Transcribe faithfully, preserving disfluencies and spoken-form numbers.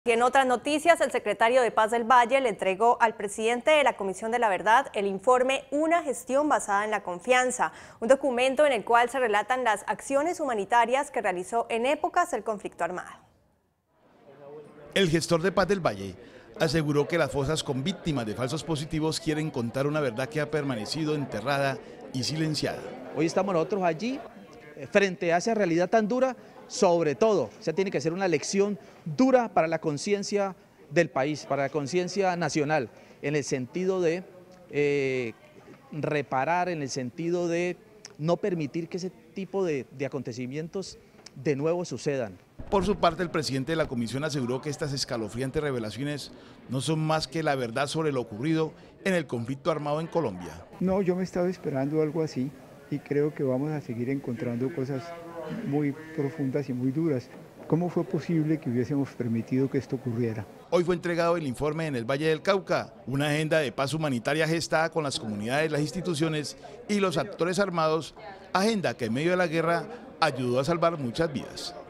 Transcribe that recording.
Y en otras noticias, el secretario de Paz del Valle le entregó al presidente de la Comisión de la Verdad el informe Una gestión basada en la confianza, un documento en el cual se relatan las acciones humanitarias que realizó en épocas del conflicto armado. El gestor de Paz del Valle aseguró que las fosas con víctimas de falsos positivos quieren contar una verdad que ha permanecido enterrada y silenciada. Hoy estamos nosotros allí, frente a esa realidad tan dura, sobre todo, o sea, tiene que ser una lección dura para la conciencia del país, para la conciencia nacional, en el sentido de eh, reparar, en el sentido de no permitir que ese tipo de, de acontecimientos de nuevo sucedan. Por su parte, el presidente de la comisión aseguró que estas escalofriantes revelaciones no son más que la verdad sobre lo ocurrido en el conflicto armado en Colombia. No, yo me estaba esperando algo así y creo que vamos a seguir encontrando cosas muy profundas y muy duras. ¿Cómo fue posible que hubiésemos permitido que esto ocurriera? Hoy fue entregado el informe en el Valle del Cauca, una agenda de paz humanitaria gestada con las comunidades, las instituciones y los actores armados, agenda que en medio de la guerra ayudó a salvar muchas vidas.